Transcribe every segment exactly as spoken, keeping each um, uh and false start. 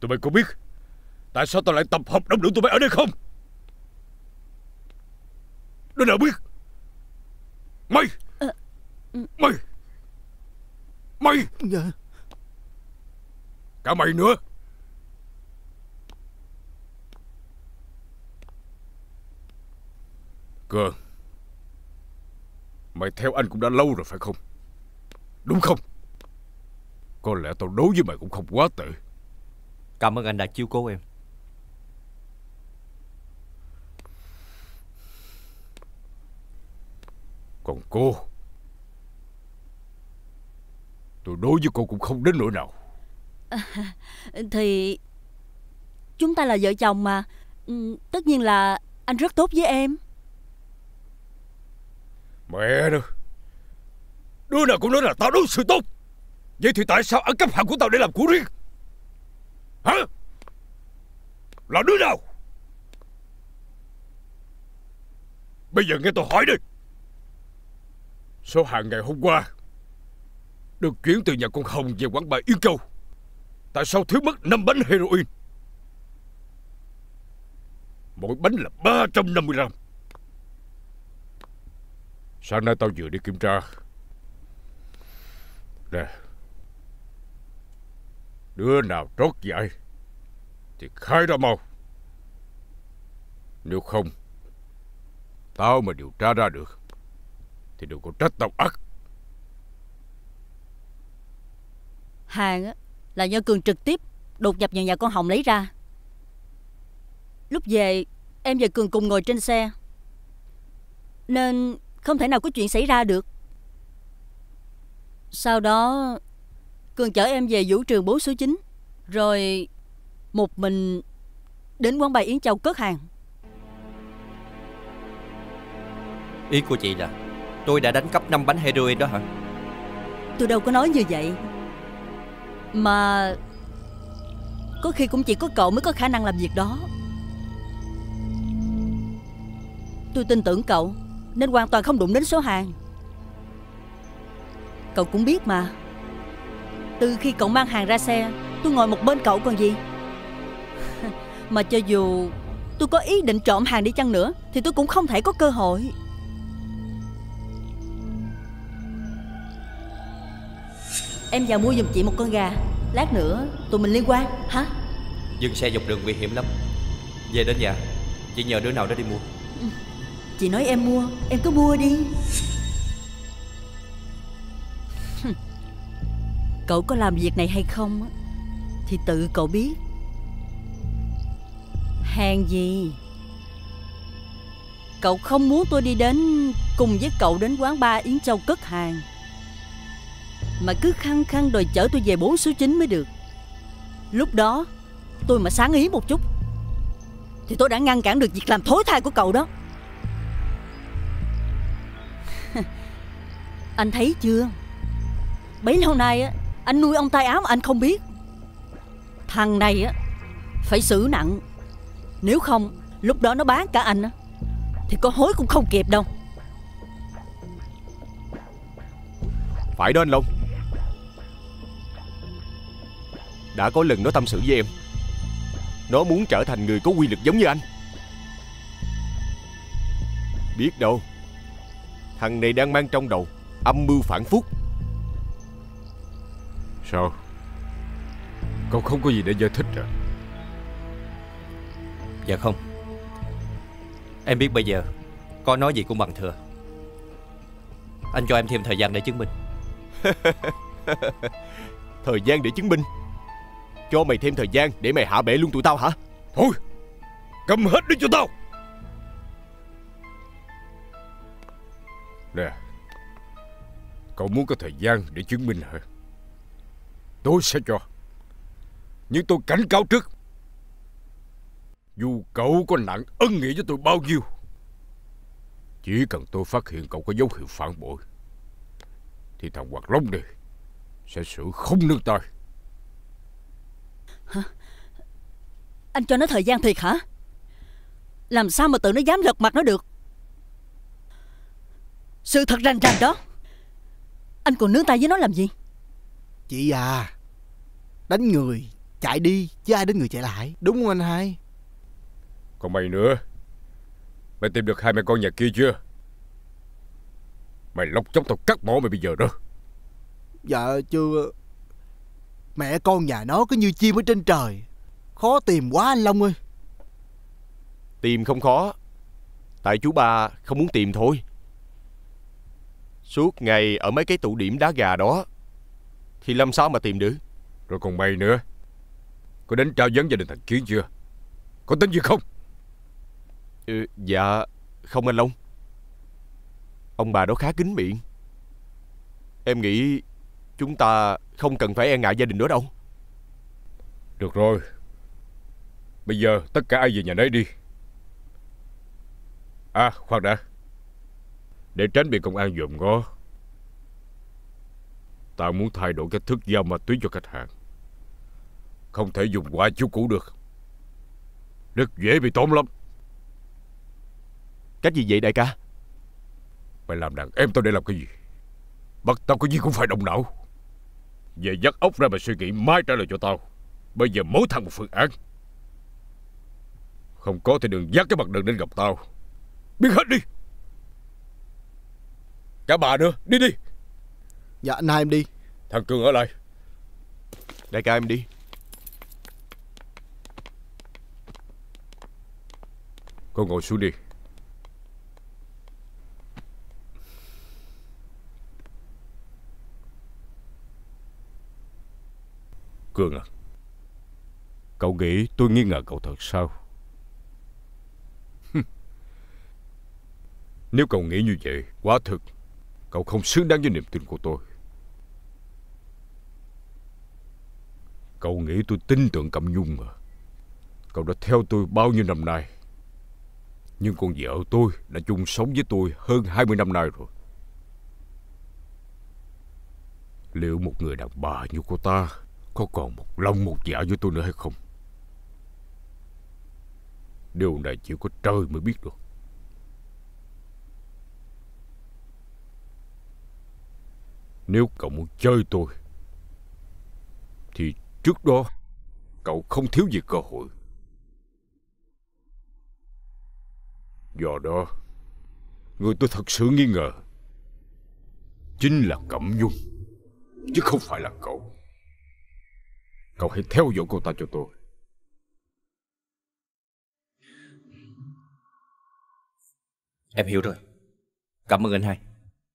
Tụi bay có biết tại sao tao lại tập hợp đông đủ tụi bay ở đây không? Đứa nào biết? Mày à, Mày Mày Dạ. Cả mày nữa. Cường, mày theo anh cũng đã lâu rồi phải không? Đúng không? Có lẽ tao đối với mày cũng không quá tệ. Cảm ơn anh đã chiếu cố em. Còn cô, tôi đối với cô cũng không đến nỗi nào. à, Thì chúng ta là vợ chồng mà. ừ, Tất nhiên là anh rất tốt với em. Mẹ nữa, đứa nào cũng nói là tao đối xử tốt. Vậy thì tại sao ăn cắp hàng của tao để làm của riêng? Hả? Là đứa nào? Bây giờ nghe tôi hỏi đi. Số hàng ngày hôm qua được chuyển từ nhà con Hồng về quán bar Yên Châu, tại sao thiếu mất năm bánh heroin? Mỗi bánh là ba trăm năm mươi gram. Sáng nay tao vừa đi kiểm tra. Nè, đứa nào trót dại thì khai ra mau. Nếu không, tao mà điều tra ra được thì đừng có trách tao ác. Hàng á, là do Cường trực tiếp đột nhập vào nhà con Hồng lấy ra. Lúc về em và Cường cùng ngồi trên xe, nên không thể nào có chuyện xảy ra được. Sau đó Cường chở em về vũ trường bốn số chín, rồi một mình đến quán bar Yến Châu cất hàng. Ý của chị là tôi đã đánh cắp năm bánh heroin đó hả? Tôi đâu có nói như vậy. Mà có khi cũng chỉ có cậu mới có khả năng làm việc đó. Tôi tin tưởng cậu nên hoàn toàn không đụng đến số hàng. Cậu cũng biết mà, từ khi cậu mang hàng ra xe, tôi ngồi một bên cậu còn gì. Mà cho dù tôi có ý định trộm hàng đi chăng nữa thì tôi cũng không thể có cơ hội. Em vào mua giùm chị một con gà, lát nữa tụi mình liên quan hả? Dừng xe dọc đường nguy hiểm lắm. Về đến nhà chị nhờ đứa nào đó đi mua. Chị nói em mua, em cứ mua đi. Cậu có làm việc này hay không thì tự cậu biết. Hèn gì cậu không muốn tôi đi đến cùng với cậu đến quán bar Yến Châu cất hàng, mà cứ khăng khăng đòi chở tôi về bốn số chín mới được. Lúc đó tôi mà sáng ý một chút thì tôi đã ngăn cản được việc làm thối tha của cậu đó. Anh thấy chưa, bấy lâu nay á, anh nuôi ông tay áo mà anh không biết. Thằng này á phải xử nặng, nếu không lúc đó nó bán cả anh á thì có hối cũng không kịp đâu. Phải đó anh Long. Đã có lần nó tâm sự với em, nó muốn trở thành người có quy lực giống như anh. Biết đâu thằng này đang mang trong đầu âm mưu phản phúc. Sao? Cậu không có gì để giải thích à? Dạ không. Em biết bây giờ có nói gì cũng bằng thừa. Anh cho em thêm thời gian để chứng minh. Thời gian để chứng minh? Cho mày thêm thời gian để mày hạ bệ luôn tụi tao hả? Thôi, cầm hết đi cho tao. Nè, cậu muốn có thời gian để chứng minh hả? Tôi sẽ cho. Nhưng tôi cảnh cáo trước, dù cậu có nặng ân nghĩa với tôi bao nhiêu, chỉ cần tôi phát hiện cậu có dấu hiệu phản bội thì thằng Hoạt Long này sẽ xử không nương tay. Hả? Anh cho nó thời gian thiệt hả? Làm sao mà tự nó dám lật mặt nó được? Sự thật rành rành đó. Anh còn nương tay với nó làm gì? Chị à, đánh người chạy đi chứ ai đến người chạy lại. Đúng không anh hai? Còn mày nữa, mày tìm được hai mẹ con nhà kia chưa? Mày lóc chóc tao cắt mỏ mày bây giờ đó. Dạ chưa. Mẹ con nhà nó cứ như chim ở trên trời, khó tìm quá anh Long ơi. Tìm không khó, tại chú ba không muốn tìm thôi. Suốt ngày ở mấy cái tụ điểm đá gà đó thì làm sao mà tìm được. Rồi còn mày nữa, có đến trao vấn gia đình thằng Kiến chưa? Có tính gì không? Ừ, dạ không anh Long. Ông bà đó khá kín miệng. Em nghĩ chúng ta không cần phải e ngại gia đình đó đâu. Được rồi, bây giờ tất cả ai về nhà nấy đi. À khoan đã, để tránh bị công an dòm ngó, tao muốn thay đổi cách thức giao ma túy cho khách hàng. Không thể dùng quả chú cũ được, rất dễ bị tổn lắm. Cách gì vậy đại ca? Mày làm đàn em tao để làm cái gì? Bắt tao có gì cũng phải động não. Về dắt ốc ra mà suy nghĩ mai trả lời cho tao. Bây giờ mỗi thằng một phương án. Không có thì đừng dắt cái mặt đừng đến gặp tao. Biết hết đi. Cả bà nữa, đi đi. Dạ anh hai em đi. Thằng Cường ở lại. Đại ca em đi. Con ngồi xuống đi. Cường à, cậu nghĩ tôi nghi ngờ cậu thật sao? Nếu cậu nghĩ như vậy, quả thực cậu không xứng đáng với niềm tin của tôi. Cậu nghĩ tôi tin tưởng Cẩm Nhung mà. Cậu đã theo tôi bao nhiêu năm nay, nhưng con vợ tôi đã chung sống với tôi hơn hai mươi năm nay rồi. Liệu một người đàn bà như cô ta có còn một lòng một dạ với tôi nữa hay không? Điều này chỉ có trời mới biết được. Nếu cậu muốn chơi tôi thì trước đó cậu không thiếu gì cơ hội. Do đó, người tôi thật sự nghi ngờ chính là Cẩm Nhung, chứ không phải là cậu. Cậu hãy theo dõi cô ta cho tôi. Em hiểu rồi. Cảm ơn anh hai.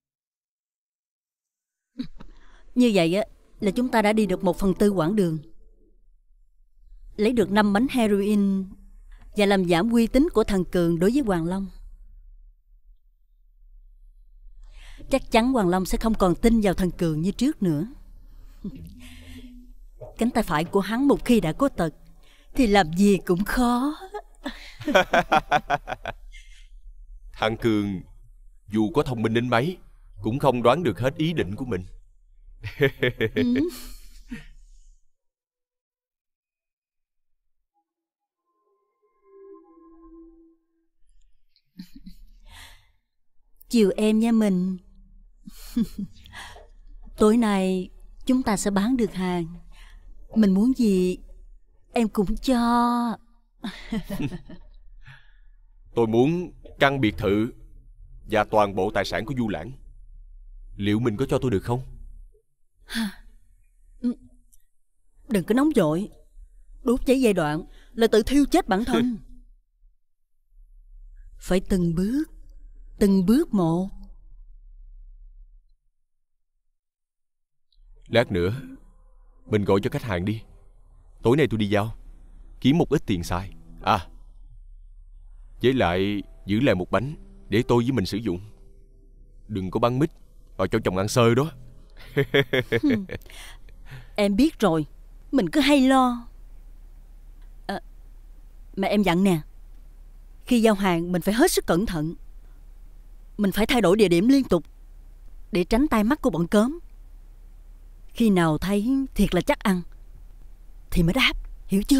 Như vậy á là chúng ta đã đi được một phần tư quãng đường, lấy được năm bánh heroin và làm giảm uy tín của thằng Cường đối với Hoàng Long. Chắc chắn Hoàng Long sẽ không còn tin vào thằng Cường như trước nữa. Cánh tay phải của hắn một khi đã có tật thì làm gì cũng khó. Thằng Cường dù có thông minh đến mấy cũng không đoán được hết ý định của mình. Ừ. Chiều em nha mình. Tối nay chúng ta sẽ bán được hàng. Mình muốn gì em cũng cho. Tôi muốn căn biệt thự và toàn bộ tài sản của Du Lãng. Liệu mình có cho tôi được không? Đừng có nóng vội. Đốt cháy giai đoạn là tự thiêu chết bản thân. Phải từng bước, từng bước một. Lát nữa mình gọi cho khách hàng đi. Tối nay tôi đi giao, kiếm một ít tiền xài. À, với lại giữ lại một bánh để tôi với mình sử dụng. Đừng có bắn mít vào cho chồng ăn xơi đó. Em biết rồi, mình cứ hay lo. À, mà em dặn nè, khi giao hàng mình phải hết sức cẩn thận. Mình phải thay đổi địa điểm liên tục để tránh tai mắt của bọn cớm. Khi nào thấy thiệt là chắc ăn thì mới đáp, hiểu chưa?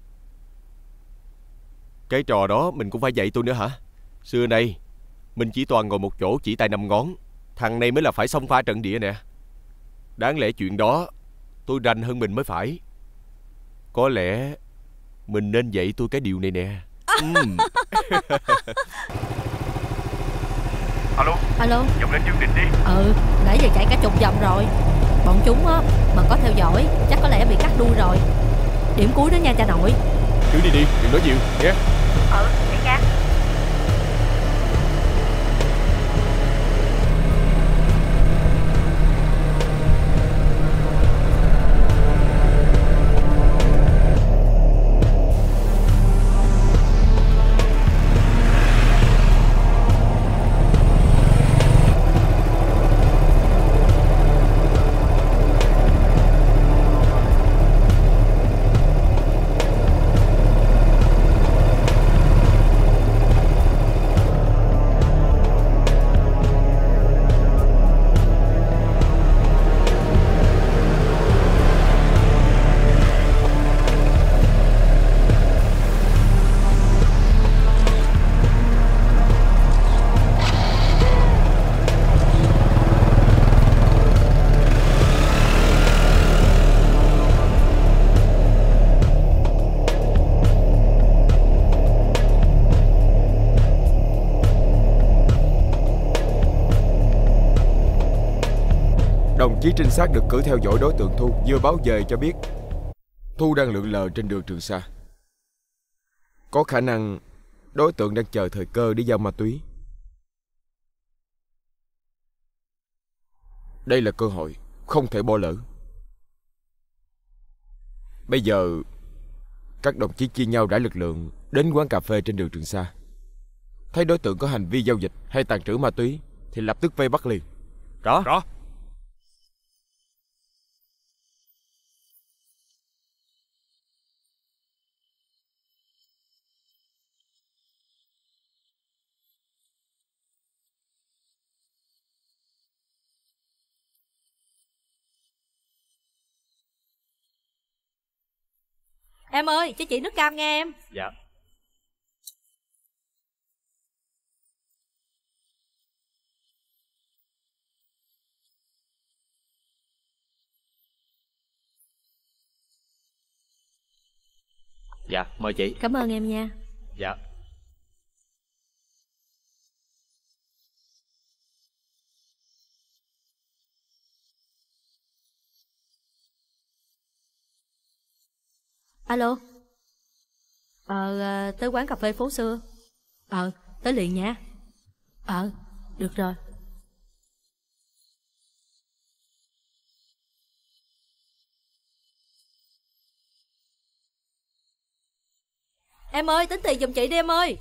Cái trò đó mình cũng phải dạy tôi nữa hả? Xưa nay mình chỉ toàn ngồi một chỗ chỉ tay năm ngón. Thằng này mới là phải xông pha trận địa nè. Đáng lẽ chuyện đó tôi rành hơn mình mới phải. Có lẽ mình nên dạy tôi cái điều này nè. uhm. Alo. Alo. Dòng lên chương trình đi. Ừ, nãy giờ chạy cả chục vòng rồi. Bọn chúng á mà có theo dõi chắc có lẽ bị cắt đuôi rồi. Điểm cuối đó nha cha nội. Cứ đi đi, đừng nói nhiều nhé. Ừ, vậy nha. Đồng chí trinh sát được cử theo dõi đối tượng Thu vừa báo về cho biết Thu đang lượn lờ trên đường Trường Sa. Có khả năng đối tượng đang chờ thời cơ để giao ma túy. Đây là cơ hội không thể bỏ lỡ. Bây giờ các đồng chí chia nhau rải lực lượng đến quán cà phê trên đường Trường Sa. Thấy đối tượng có hành vi giao dịch hay tàn trữ ma túy thì lập tức vây bắt liền. Rõ. Rõ. Em ơi, cho chị nước cam nghe em. Dạ. Dạ, mời chị. Cảm ơn em nha. Dạ. Alo. Ờ, tới quán cà phê phố xưa. Ờ, tới liền nha. Ờ, được rồi. Em ơi, tính tiền giùm chị đi em ơi.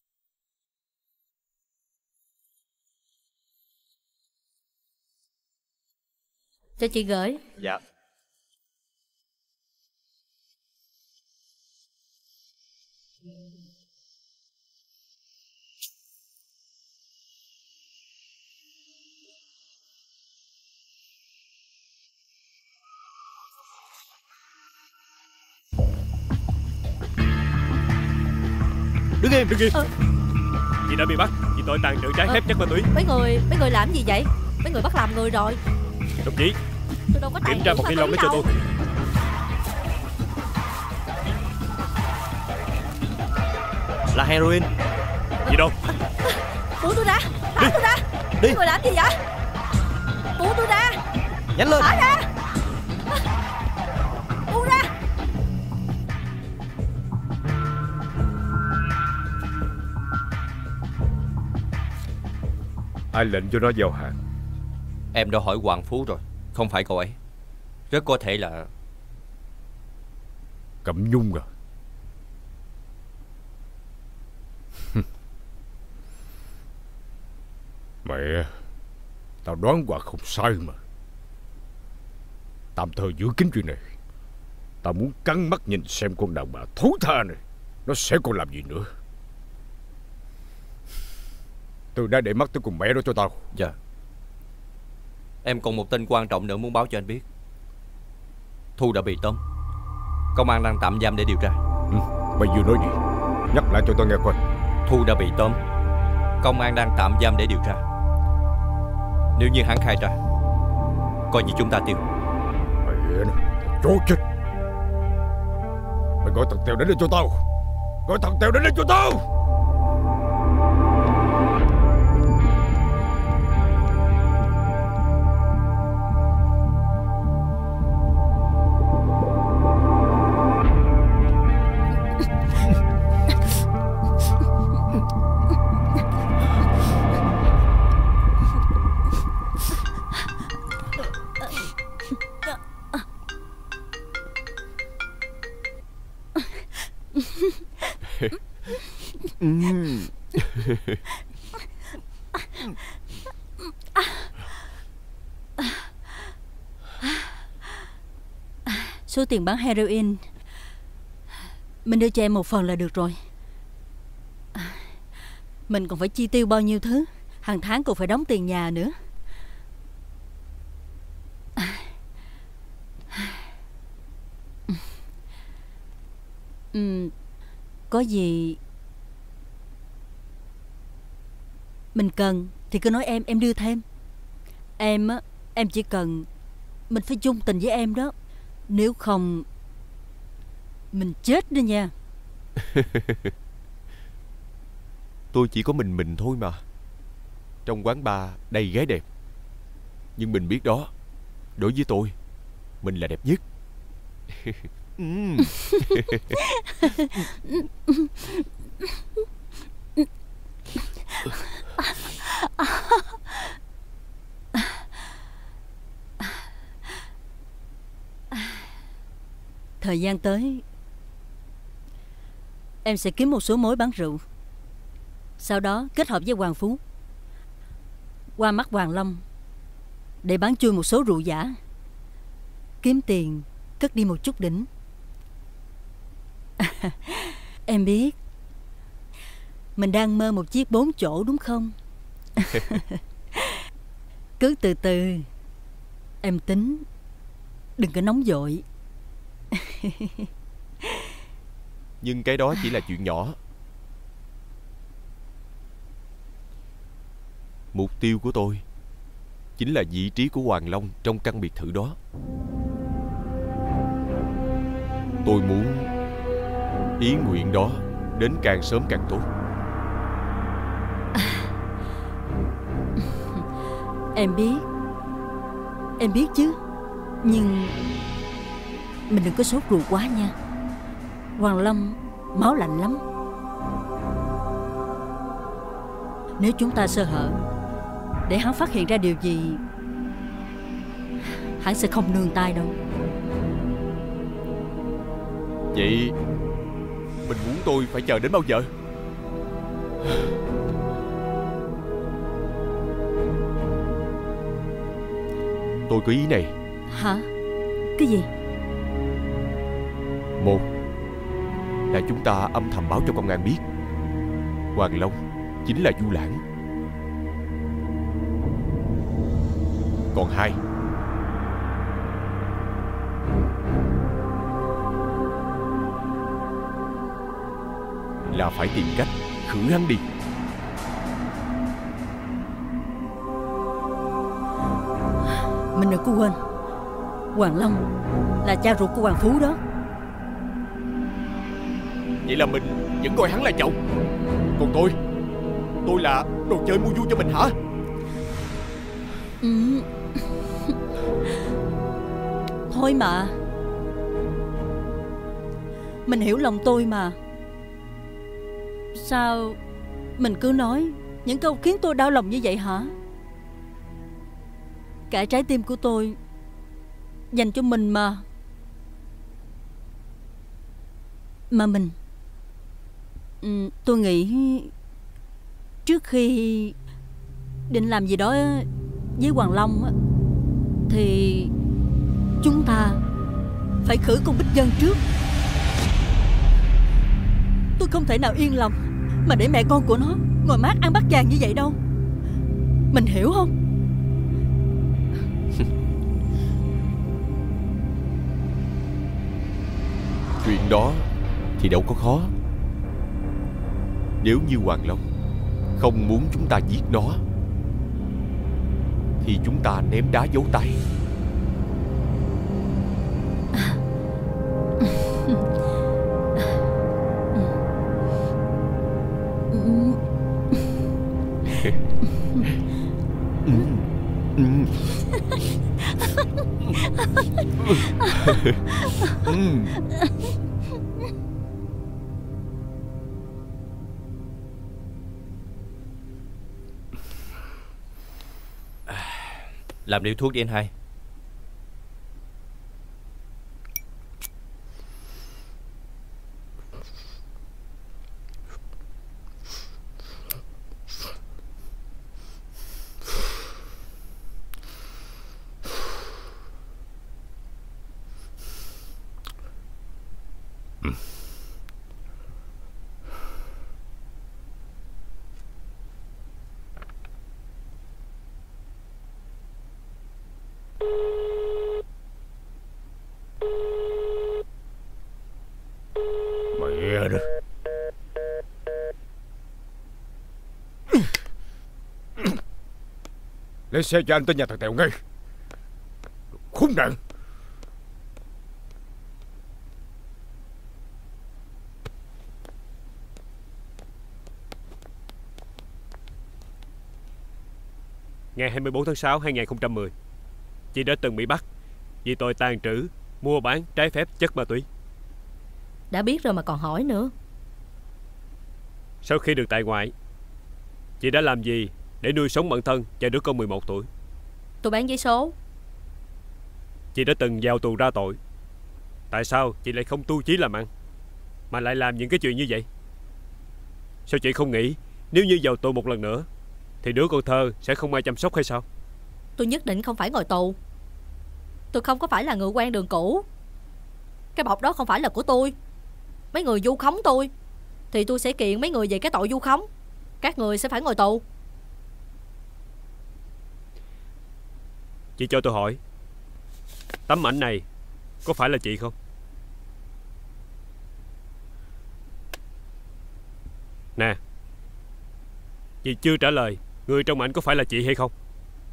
Cho chị gửi. Dạ. Đứng im, đứng im. Ờ. Chị đã bị bắt vì tội tàn trữ trái phép chất ma túy. Mấy người, mấy người làm gì vậy? Mấy người bắt làm người rồi. Đồng chí, Tôi đâu có tàn kiểm tra trữ một ma ni túy lông đó cho đâu. tôi. Là heroin. Gì đâu? Buông tôi ra, thả tôi ra. Đi. Mấy người làm gì vậy? Buông tôi ra. Nhanh lên. Thả ra. Buông ra. Ai lệnh cho nó giao hàng? Em đã hỏi Hoàng Phú rồi. Không phải cậu ấy. Rất có thể là Cẩm Nhung à? Mẹ, tao đoán quả không sai mà. Tạm thời giữ kín chuyện này. Tao muốn cắn mắt nhìn xem con đàn bà thối tha này nó sẽ còn làm gì nữa. Tôi đã để mắt tới cùng mẹ đó cho tao. Dạ. Em còn một tin quan trọng nữa muốn báo cho anh biết. Thu đã bị tóm. Công an đang tạm giam để điều tra. Ừ, mày vừa nói gì? Nhắc lại cho tao nghe coi. Thu đã bị tóm. Công an đang tạm giam để điều tra. Nếu như hắn khai ra, coi như chúng ta tiêu. Mẹ nó, chó chết. Mày gọi thằng Tèo đến đây cho tao. Gọi thằng Tèo đến đây cho tao. Số tiền bán heroin mình đưa cho em một phần là được rồi. Mình còn phải chi tiêu bao nhiêu thứ, hàng tháng còn phải đóng tiền nhà nữa. Ừ, có gì mình cần thì cứ nói em, em đưa thêm. Em á, em chỉ cần mình phải chung tình với em đó. Nếu không mình chết đó nha. Tôi chỉ có mình mình thôi mà. Trong quán bar đầy gái đẹp, nhưng mình biết đó, đối với tôi, mình là đẹp nhất. Thời gian tới em sẽ kiếm một số mối bán rượu, sau đó kết hợp với Hoàng Phú qua mắt Hoàng Long để bán chui một số rượu giả, kiếm tiền cất đi một chút đỉnh. Em biết mình đang mơ một chiếc bốn chỗ đúng không? Cứ từ từ, em tính, đừng có nóng vội. Nhưng cái đó chỉ là chuyện nhỏ. Mục tiêu của tôi chính là vị trí của Hoàng Long trong căn biệt thự đó. Tôi muốn ý nguyện đó đến càng sớm càng tốt. Em biết, em biết chứ. Nhưng mình đừng có sốt ruột quá nha. Hoàng Long máu lạnh lắm. Nếu chúng ta sơ hở để hắn phát hiện ra điều gì, hắn sẽ không nương tay đâu. Vậy mình muốn tôi phải chờ đến bao giờ? Tôi có ý này. Hả? Cái gì? Một là chúng ta âm thầm báo cho công an biết Hoàng Long chính là Du Lãng. Còn hai là phải tìm cách khử hắn đi. Mình đừng có quên, Hoàng Long là cha ruột của Hoàng Phú đó. Vậy là mình vẫn coi hắn là chồng. Còn tôi, tôi là đồ chơi mua vui cho mình hả? Ừ. Thôi mà, mình hiểu lòng tôi mà. Sao mình cứ nói những câu khiến tôi đau lòng như vậy hả? Cả trái tim của tôi dành cho mình mà. Mà mình ừ, tôi nghĩ trước khi định làm gì đó với Hoàng Long thì chúng ta phải khử con Bích Vân trước. Tôi không thể nào yên lòng mà để mẹ con của nó ngồi mát ăn bát vàng như vậy đâu. Mình hiểu không? Chuyện đó thì đâu có khó. Nếu như Hoàng Long không muốn chúng ta giết nó thì chúng ta ném đá giấu tay. Làm điếu thuốc đi anh hai. Mẹ đó. Lấy xe cho anh tới nhà thằng Tèo ngay. Khốn nạn. Ngày hai mươi bốn tháng sáu năm hai nghìn không trăm mười, chị đã từng bị bắt vì tội tàng trữ, mua bán trái phép chất ma túy. Đã biết rồi mà còn hỏi nữa. Sau khi được tại ngoại, chị đã làm gì để nuôi sống bản thân và đứa con mười một tuổi? Tôi bán giấy số. Chị đã từng vào tù ra tội. Tại sao chị lại không tu chí làm ăn, mà lại làm những cái chuyện như vậy? Sao chị không nghĩ nếu như vào tù một lần nữa thì đứa con thơ sẽ không ai chăm sóc hay sao? Tôi nhất định không phải ngồi tù. Tôi không có phải là ngựa quen đường cũ. Cái bọc đó không phải là của tôi. Mấy người vu khống tôi thì tôi sẽ kiện mấy người về cái tội vu khống. Các người sẽ phải ngồi tù. Chị cho tôi hỏi, tấm ảnh này có phải là chị không? Nè, chị chưa trả lời người trong ảnh có phải là chị hay không?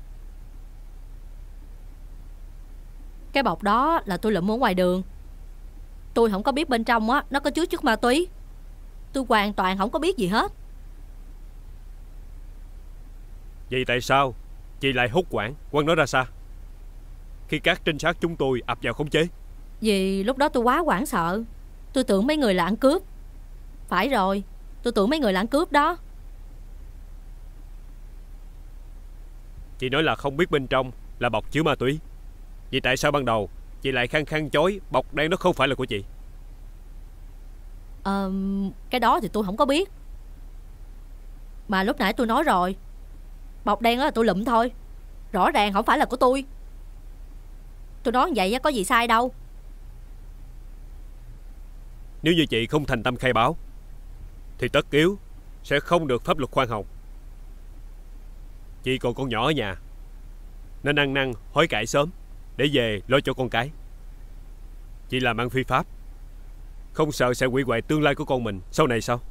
Cái bọc đó là tôi lụm ở ngoài đường. Tôi không có biết bên trong á nó có chứa chất ma túy. Tôi hoàn toàn không có biết gì hết. Vậy tại sao chị lại hốt quản quăng nó ra xa khi các trinh sát chúng tôi ập vào khống chế? Vì lúc đó tôi quá hoảng sợ. Tôi tưởng mấy người là ăn cướp. Phải rồi, tôi tưởng mấy người là ăn cướp đó. Chị nói là không biết bên trong là bọc chứa ma túy. Vậy tại sao ban đầu chị lại khăng khăng chối bọc đen nó không phải là của chị? Ờ, cái đó thì tôi không có biết. Mà lúc nãy tôi nói rồi, bọc đen đó là tôi lụm thôi. Rõ ràng không phải là của tôi. Tôi nói vậy có gì sai đâu. Nếu như chị không thành tâm khai báo thì tất yếu sẽ không được pháp luật khoan hồng. Chị còn con nhỏ ở nhà nên ăn năn hối cải sớm để về lo cho con cái. Chị làm ăn phi pháp, không sợ sẽ hủy hoại tương lai của con mình sau này sao?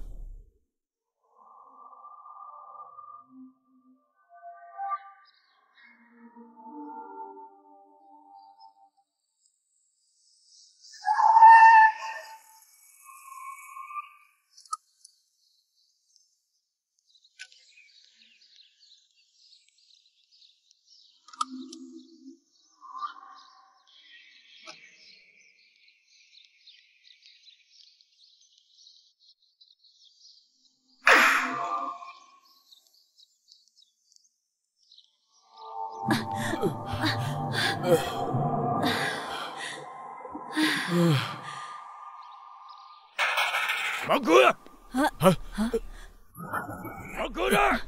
Mở cửa. Hả? Mở cửa ra.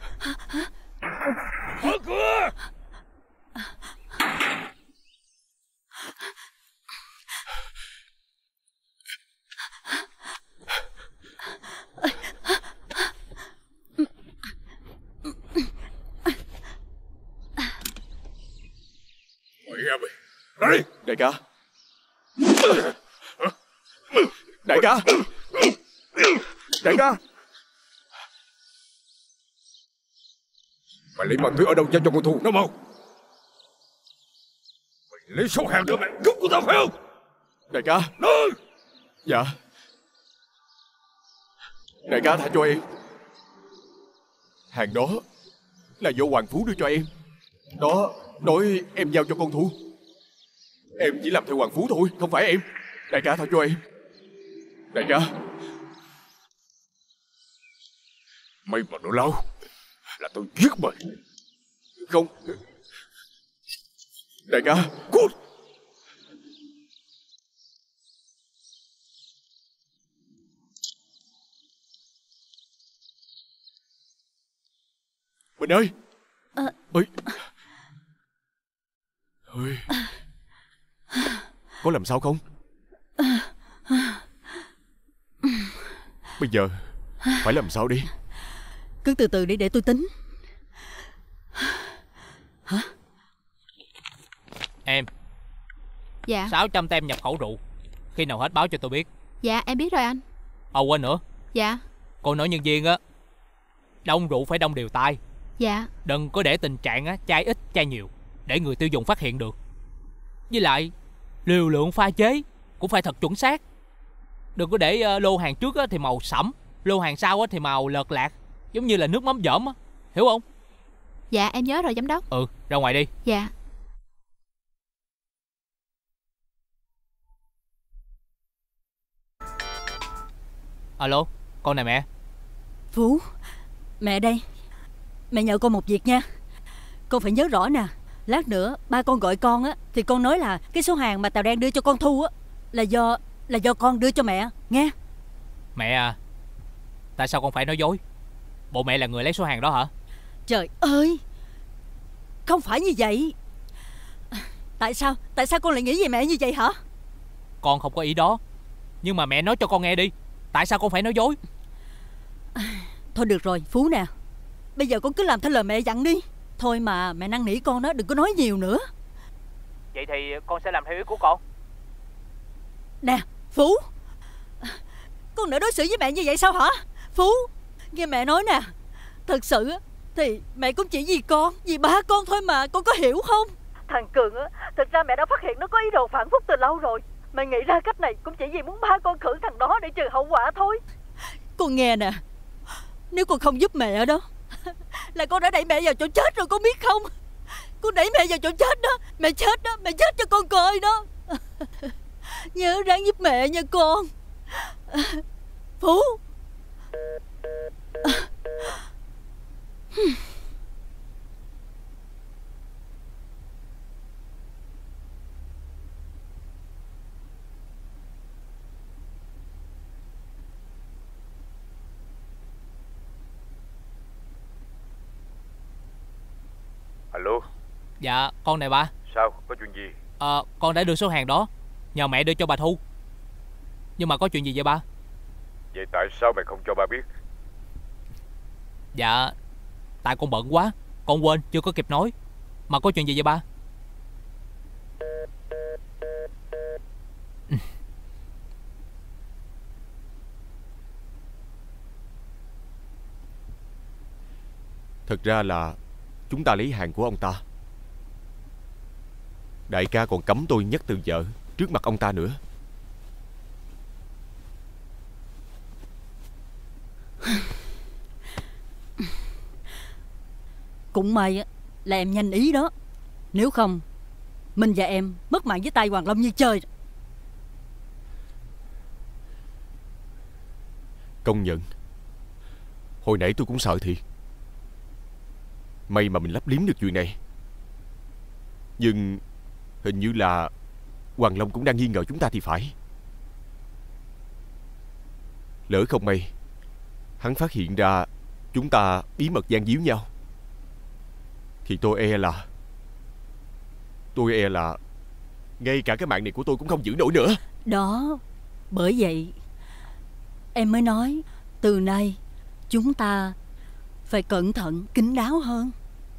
Mở cửa. Mày ra mày. Ra đi. Đại ca. Đại ca. Đại ca. Mày lấy ma túy ở đâu giao cho con Thu nó mau. Mày lấy số hàng đó mày cướp của tao phải không? Đại ca. Nói. Dạ. Đại ca tha cho em. Hàng đó là do Hoàng Phú đưa cho em. Đó, nói em giao cho con Thu. Em chỉ làm theo Hoàng Phú thôi, không phải em. Đại ca tha cho em. Đại ca. Mày mà nói láo là tôi giết mày. Không. Đại ca. Cút. Bình ơi. À... Ôi. Ôi. Có làm sao không? Bây giờ phải làm sao đi? Cứ từ từ đi để tôi tính. Hả? Em. Dạ. sáu trăm tem nhập khẩu rượu. Khi nào hết báo cho tôi biết. Dạ em biết rồi anh. Ờ quên nữa. Dạ. Cô nói nhân viên á, đông rượu phải đông đều tay. Dạ. Đừng có để tình trạng á, chai ít chai nhiều, để người tiêu dùng phát hiện được. Với lại liều lượng pha chế cũng phải thật chuẩn xác. Đừng có để uh, lô hàng trước á, thì màu sẫm, lô hàng sau á, thì màu lợt lạc, giống như là nước mắm dởm á. Hiểu không? Dạ em nhớ rồi giám đốc. Ừ, ra ngoài đi. Dạ. Alo, con này mẹ. Phú, mẹ đây. Mẹ nhờ con một việc nha. Con phải nhớ rõ nè. Lát nữa ba con gọi con á, thì con nói là cái số hàng mà Tàu Đen đưa cho con Thu á Là do là do con đưa cho mẹ, nghe. Mẹ à, tại sao con phải nói dối? Bộ mẹ là người lấy số hàng đó hả? Trời ơi, không phải như vậy. Tại sao, tại sao con lại nghĩ về mẹ như vậy hả? Con không có ý đó. Nhưng mà mẹ nói cho con nghe đi, tại sao con phải nói dối? Thôi được rồi Phú nè, bây giờ con cứ làm theo lời mẹ dặn đi. Thôi mà mẹ năn nỉ con đó, đừng có nói nhiều nữa. Vậy thì con sẽ làm theo ý của con. Nè Phú, con nỡ đối xử với mẹ như vậy sao hả? Phú, nghe mẹ nói nè, thật sự thì mẹ cũng chỉ vì con, vì ba con thôi mà, con có hiểu không? Thằng Cường á, thực ra mẹ đã phát hiện nó có ý đồ phản phúc từ lâu rồi. Mẹ nghĩ ra cách này cũng chỉ vì muốn ba con khử thằng đó để trừ hậu quả thôi. Con nghe nè, nếu con không giúp mẹ đó là con đã đẩy mẹ vào chỗ chết rồi, con biết không? Con đẩy mẹ vào chỗ chết đó. Mẹ chết đó, mẹ chết cho con coi đó. Nhớ ráng giúp mẹ nha con. Phú. Alo. Dạ con này ba. Sao, có chuyện gì? Ờ con đã đưa số hàng đó, nhờ mẹ đưa cho bà Thu. Nhưng mà có chuyện gì vậy ba? Vậy tại sao mày không cho ba biết? Dạ tại con bận quá, con quên chưa có kịp nói. Mà có chuyện gì vậy ba? Thật ra là chúng ta lấy hàng của ông ta. Đại ca còn cấm tôi nhắc từ vợ trước mặt ông ta nữa. Cũng may là em nhanh ý đó. Nếu không mình và em mất mạng với tay Hoàng Long như chơi. Công nhận, hồi nãy tôi cũng sợ thiệt. May mà mình lấp liếm được chuyện này. Nhưng hình như là Hoàng Long cũng đang nghi ngờ chúng ta thì phải. Lỡ không may hắn phát hiện ra chúng ta bí mật gian díu nhau, thì tôi e là Tôi e là ngay cả cái mạng này của tôi cũng không giữ nổi nữa. Đó, bởi vậy em mới nói từ nay chúng ta phải cẩn thận, kín đáo hơn.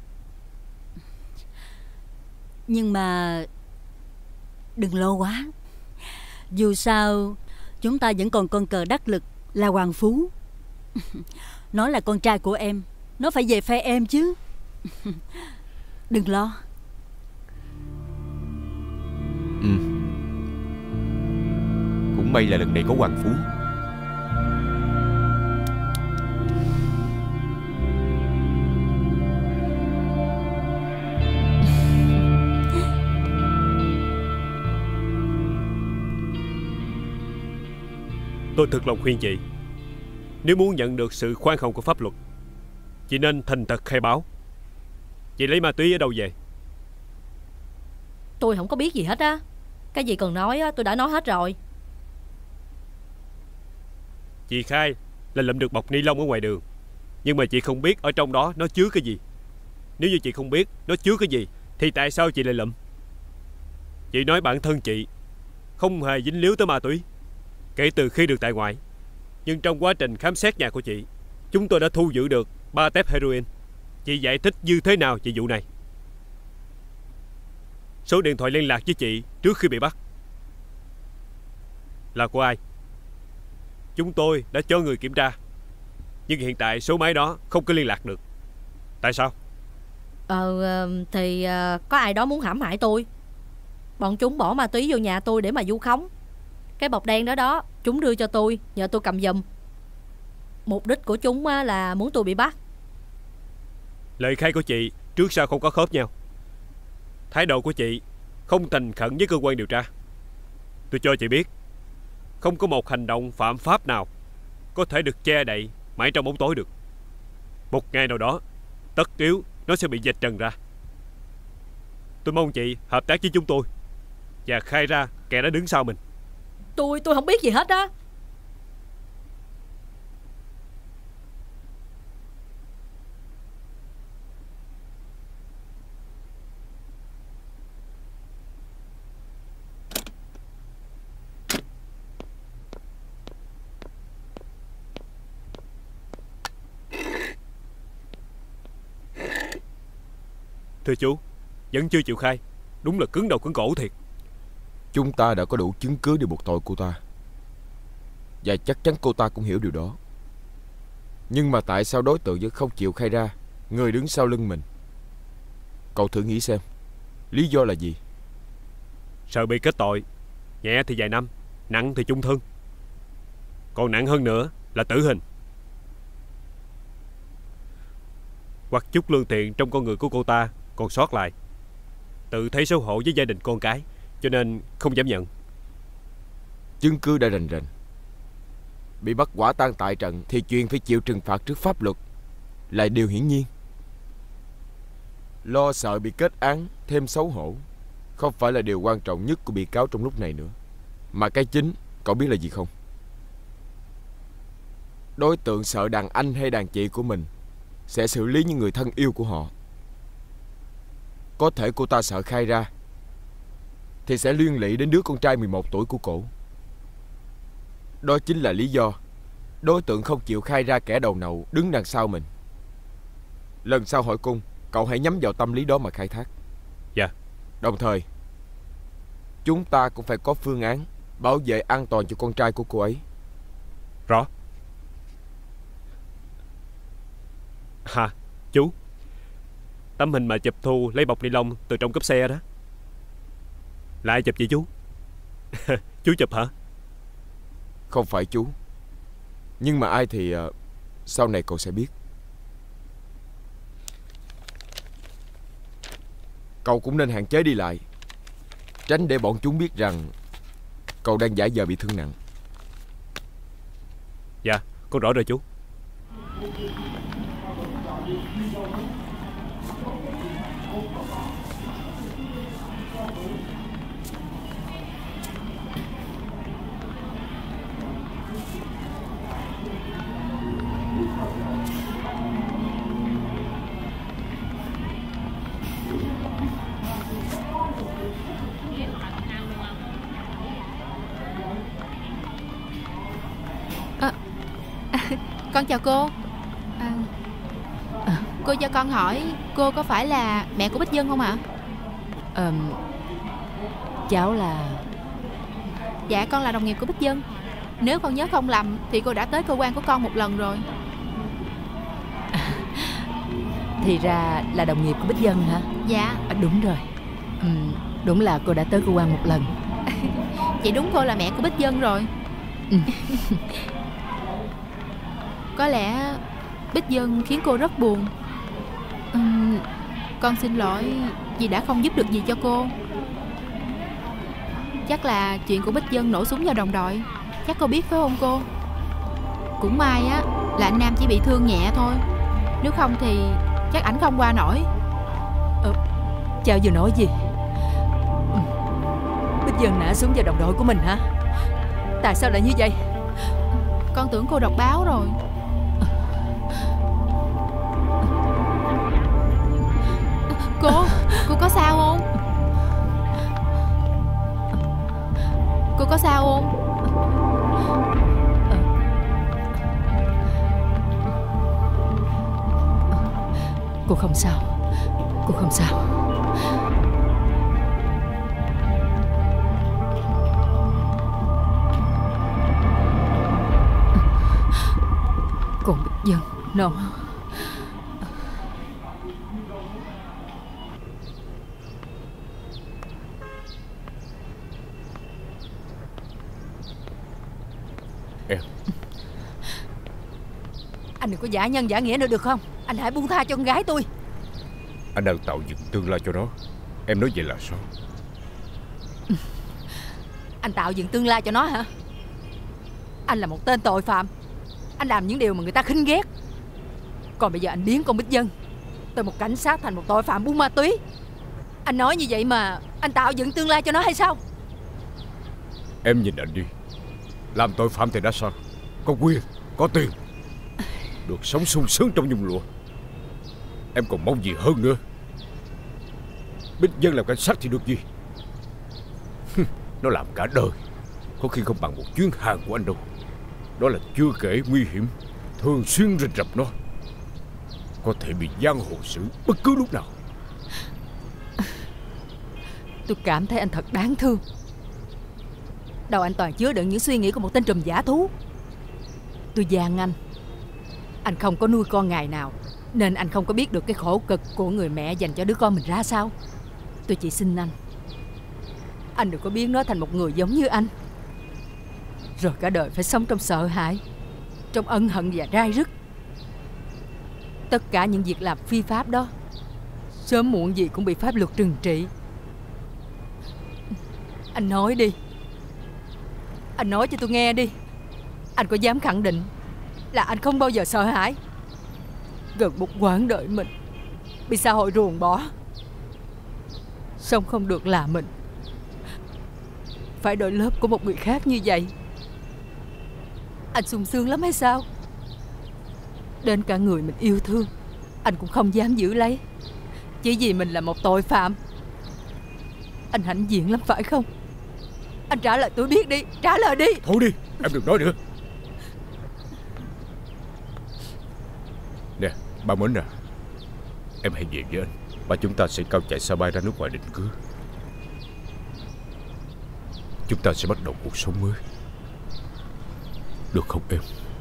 Nhưng mà đừng lo quá. Dù sao chúng ta vẫn còn con cờ đắc lực là Hoàng Phú. Nó là con trai của em, nó phải về phe em chứ. Đừng lo. Ừ. Cũng may là lần này có Hoàng Phú. Tôi thực lòng khuyên chị, nếu muốn nhận được sự khoan hồng của pháp luật, chị nên thành thật khai báo. Chị lấy ma túy ở đâu về? Tôi không có biết gì hết á. Cái gì cần nói á, tôi đã nói hết rồi. Chị khai là lượm được bọc ni lông ở ngoài đường, nhưng mà chị không biết ở trong đó nó chứa cái gì. Nếu như chị không biết nó chứa cái gì thì tại sao chị lại lượm? Chị nói bản thân chị không hề dính líu tới ma túy kể từ khi được tại ngoại. Nhưng trong quá trình khám xét nhà của chị, chúng tôi đã thu giữ được ba tép heroin. Chị giải thích như thế nào về vụ này? Số điện thoại liên lạc với chị trước khi bị bắt là của ai? Chúng tôi đã cho người kiểm tra, nhưng hiện tại số máy đó không có liên lạc được. Tại sao? Ờ thì có ai đó muốn hãm hại tôi. Bọn chúng bỏ ma túy vô nhà tôi để mà vu khống. Cái bọc đen đó đó chúng đưa cho tôi, nhờ tôi cầm giùm. Mục đích của chúng là muốn tôi bị bắt. Lời khai của chị trước sau không có khớp nhau. Thái độ của chị không thành khẩn với cơ quan điều tra. Tôi cho chị biết, không có một hành động phạm pháp nào có thể được che đậy mãi trong bóng tối được. Một ngày nào đó, tất yếu nó sẽ bị vạch trần ra. Tôi mong chị hợp tác với chúng tôi và khai ra kẻ đã đứng sau mình. Tôi tôi không biết gì hết á. Thưa chú, vẫn chưa chịu khai. Đúng là cứng đầu cứng cổ thiệt. Chúng ta đã có đủ chứng cứ để buộc tội cô ta, và chắc chắn cô ta cũng hiểu điều đó. Nhưng mà tại sao đối tượng vẫn không chịu khai ra người đứng sau lưng mình? Cậu thử nghĩ xem, lý do là gì? Sợ bị kết tội. Nhẹ thì vài năm, nặng thì chung thân. Còn nặng hơn nữa là tử hình. Hoặc chút lương thiện trong con người của cô ta còn sót lại. Tự thấy xấu hổ với gia đình con cái, cho nên không dám nhận. Chứng cứ đã rành rành. Bị bắt quả tang tại trận thì chuyện phải chịu trừng phạt trước pháp luật là điều hiển nhiên. Lo sợ bị kết án thêm xấu hổ không phải là điều quan trọng nhất của bị cáo trong lúc này nữa. Mà cái chính, cậu biết là gì không? Đối tượng sợ đàn anh hay đàn chị của mình sẽ xử lý những người thân yêu của họ. Có thể cô ta sợ khai ra thì sẽ liên lụy đến đứa con trai mười một tuổi của cổ. Đó chính là lý do đối tượng không chịu khai ra kẻ đầu nậu đứng đằng sau mình. Lần sau hỏi cung, cậu hãy nhắm vào tâm lý đó mà khai thác. Dạ. Đồng thời, chúng ta cũng phải có phương án bảo vệ an toàn cho con trai của cô ấy. Rõ. Hả, chú? Tấm hình mà chụp Thu lấy bọc ni lông từ trong cốp xe đó là ai chụp vậy chú? Chú chụp hả? Không phải chú. Nhưng mà ai thì uh, sau này cậu sẽ biết. Cậu cũng nên hạn chế đi lại, tránh để bọn chúng biết rằng cậu đang giả vờ bị thương nặng. Dạ, con rõ rồi chú. Con chào cô. à, Cô cho con hỏi, cô có phải là mẹ của Bích Dân không ạ? à, Cháu là... Dạ con là đồng nghiệp của Bích Dân. Nếu con nhớ không lầm thì cô đã tới cơ quan của con một lần rồi. à, Thì ra là đồng nghiệp của Bích Dân hả? Dạ. à, Đúng rồi. ừ, Đúng là cô đã tới cơ quan một lần. Vậy đúng cô là mẹ của Bích Dân rồi. ừ. Có lẽ Bích Dân khiến cô rất buồn. uhm, Con xin lỗi vì đã không giúp được gì cho cô. Chắc là chuyện của Bích Dân nổ súng vào đồng đội. Chắc cô biết phải không cô? Cũng may á là anh Nam chỉ bị thương nhẹ thôi, nếu không thì chắc ảnh không qua nổi. ờ, Cha vừa nói gì? Bích Dân nã xuống vào đồng đội của mình hả? Tại sao lại như vậy? Con tưởng cô đọc báo rồi. Cô, cô có sao không? Cô có sao không? Cô không sao. Cô không sao. Còn Bích Dân nó em. Anh đừng có giả nhân giả nghĩa nữa được không? Anh hãy buông tha cho con gái tôi. Anh đang tạo dựng tương lai cho nó. Em nói vậy là sao? Anh tạo dựng tương lai cho nó hả? Anh là một tên tội phạm. Anh làm những điều mà người ta khinh ghét. Còn bây giờ anh biến con Bích Dân từ một cảnh sát thành một tội phạm buôn ma túy. Anh nói như vậy mà anh tạo dựng tương lai cho nó hay sao? Em nhìn anh đi. Làm tội phạm thì đã sao? Có quyền, có tiền, được sống sung sướng trong nhung lụa. Em còn mong gì hơn nữa? Bích Dân làm cảnh sát thì được gì? Nó làm cả đời, có khi không bằng một chuyến hàng của anh đâu. Đó là chưa kể nguy hiểm thường xuyên rình rập nó, có thể bị giang hồ xử bất cứ lúc nào. Tôi cảm thấy anh thật đáng thương. Đầu anh toàn chứa đựng những suy nghĩ của một tên trùm giả thú. Tôi gian anh. Anh không có nuôi con ngày nào, nên anh không có biết được cái khổ cực của người mẹ dành cho đứa con mình ra sao. Tôi chỉ xin anh, anh đừng có biến nó thành một người giống như anh, rồi cả đời phải sống trong sợ hãi, trong ân hận và rai rứt. Tất cả những việc làm phi pháp đó sớm muộn gì cũng bị pháp luật trừng trị. Anh nói đi. Anh nói cho tôi nghe đi. Anh có dám khẳng định là anh không bao giờ sợ hãi? Gần một quãng đời mình bị xã hội ruồng bỏ, xong không được là mình phải đổi lớp của một người khác như vậy. Anh sung sướng lắm hay sao? Đến cả người mình yêu thương anh cũng không dám giữ lấy, chỉ vì mình là một tội phạm. Anh hãnh diện lắm phải không? Anh trả lời tôi biết đi. Trả lời đi. Thôi đi, em đừng nói nữa. Nè, ba Mến à, em hãy về với anh. Ba chúng ta sẽ cao chạy xa bay ra nước ngoài định cư. Chúng ta sẽ bắt đầu cuộc sống mới, được không em?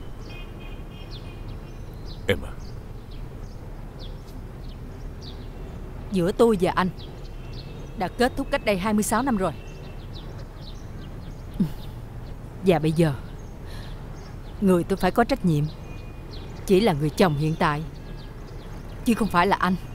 Em à. Giữa tôi và anh đã kết thúc cách đây hai mươi sáu năm rồi. Và bây giờ người tôi phải có trách nhiệm chỉ là người chồng hiện tại, chứ không phải là anh.